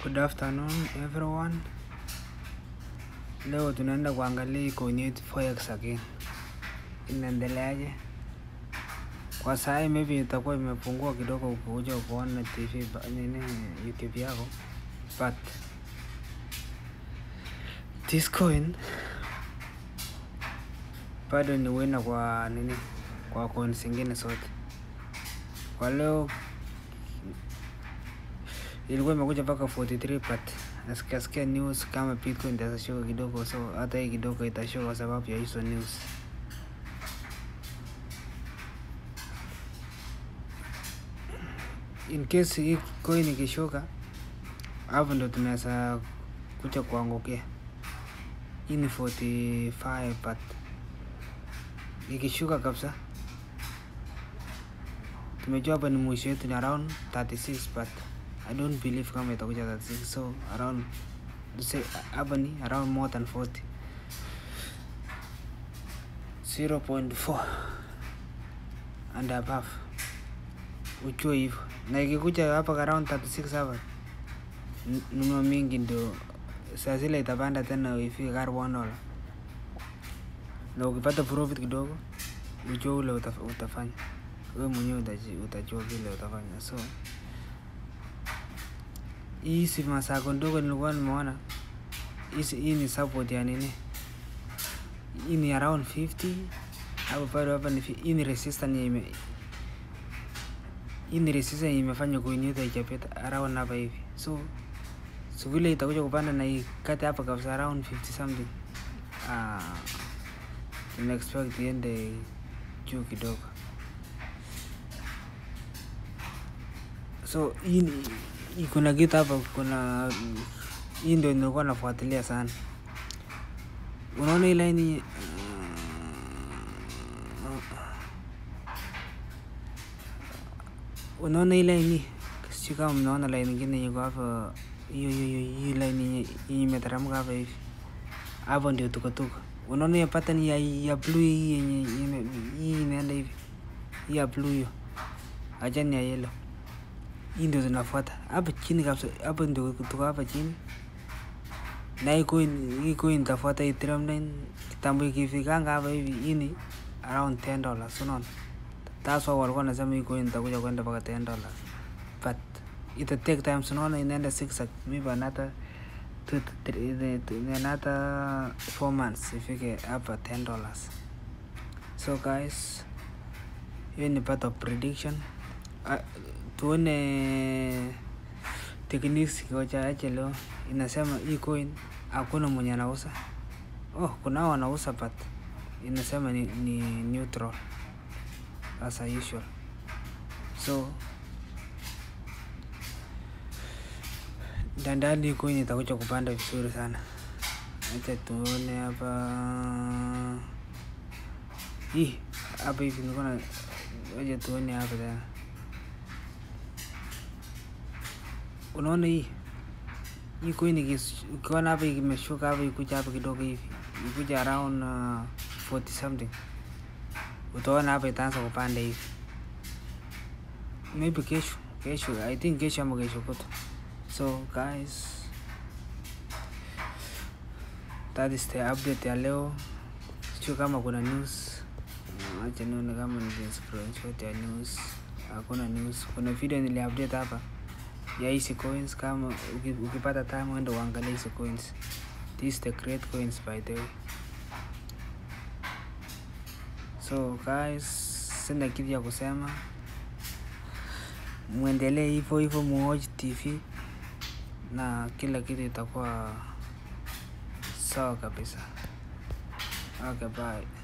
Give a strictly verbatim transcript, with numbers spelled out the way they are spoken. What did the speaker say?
Good afternoon everyone. Leo tunaenda kuangalia Coinit Forex again. Inaendeleaje? Kwa saa maybe itakuwa imepungua kidogo ukikuja kuona T V nini YouTube yako. But this coin bado ni winner kwa nini? Kwa coins zingine zote. Kwa leo ilikuwa imekuja mpaka forty-three, but nasikia sikia news kama Bitcoin itashuka kidogo, so hata hii kidogo itashuka kwa sababu ya hizo news. In case hii coin ikishuka, hapo ndo tunaweza kuja kuangukia. Hii ni forty-five, but ikishuka kabisa tumejua hapa ni mwisho yetu ni around thirty-six, but I don't believe kama itakuja thirty-six, so around to say hapa ni around more than forty, zero point four and above, ujue hivyo. Na ikikuja hapa around thirty-six hapa nunua mingi ndio saa zile itapanda tena ifike karibu one dollar, na ukipata profit kidogo ujue ule utafanya wewe mwenyewe, utajua vile utafanya. So hii si masaa ndogo nilikuwa nimeona hii ni support ya nini, hii ni around fifty hapo pale, hapa ni hii ni resistance ime hii ni resistance imefanya Coinit ikapita around hapa hivi. So so vile itakuja kupanda na ikate hapa kabisa around fifty something, ah tuna expect iende juu kidogo. So hii kuna kitu hapa, kuna hii ndio nilikuwa nafuatilia sana. Unaona ile ni unaona ile ni sio kama mnaona line nyingine iko hapa, hiyo hiyo hiyo line imeteremka hapa hivi. Hapo ndio tuko tuko. Unaona hiyo pattern ya ya blue hii yenye hii inaenda hivi. Hii ya blue hiyo. Acha ni ya yellow. Hii ndio tunafuata. Hapa chini kabisa, hapo ndio tuko hapa chini. Na hii coin hii coin tafuata hii trend line kitambo ikifikanga hapa hivi, hii ni around ten dollars, unaona? That's why walikuwa nasema hii coin itakuja kwenda mpaka ten dollars. But it take time, unaona inaenda six maybe another two three another four months ifike hapa ten dollars. So guys, hiyo ni part of prediction. Uh, tuone techniques kwa chache leo. Inasema hii coin hakuna mwenye anauza. Oh, kuna wanauza, but inasema ni, ni neutral as usual. So dandani coin itakuja kupanda vizuri sana. Acha tuone hapa. Hii hapa hivi niko na, acha tuone hapa tena. Unaona hii hii coin ikiona hapa imeshuka hapa ikuja hapa kidogo hivi, ikuja around uh, forty something, utaona hapa itaanza kupanda hivi. Maybe kesho kesho I think kesho ama kesho kuto. So guys, that is the update ya leo. Sio kama kuna news, acha nione kama ni screenshot ya news. Hakuna news. Kuna video nili update hapa ya hizi coins, kama ukipata time uende uangalie hizi coins. These the great coins by the way. So guys, sina kitu ya kusema, muendelee hivyo hivyo, muwatch T V na kila kitu itakuwa sawa kabisa. Okay, bye.